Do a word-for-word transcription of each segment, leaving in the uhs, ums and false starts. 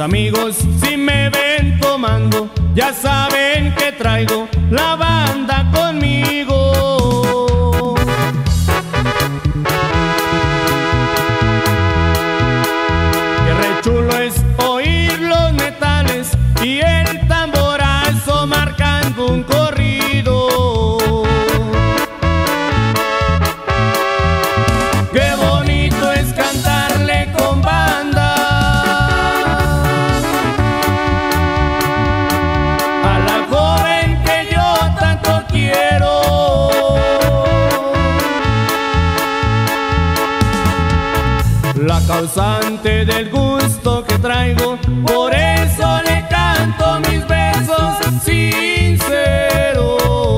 amigos, si me ven tomando, ya saben que traigo la banda conmigo. Qué re chulo es oír los metales y el tamborazo marcando un corrido. Qué bonito es cantarle con banda a la joven que yo tanto quiero. La causante del gusto que traigo, por eso le canto mis besos sinceros.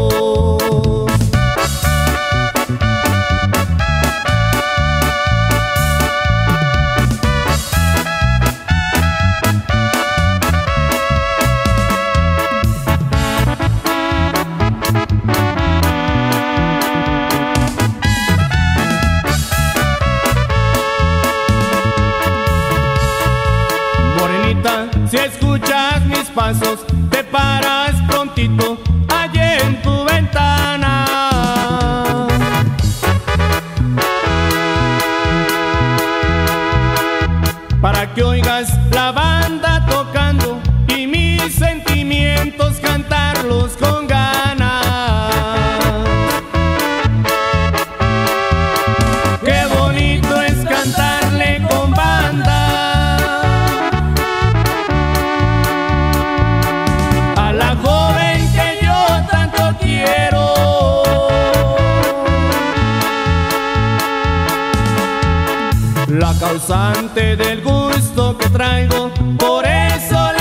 Si escuchas mis pasos, te paras prontito allí en tu ventana. Para que oigas la banda tocando y mis sentimientos cantarlos con ganas. Qué bonito es cantarle con banda la causante del gusto que traigo, por eso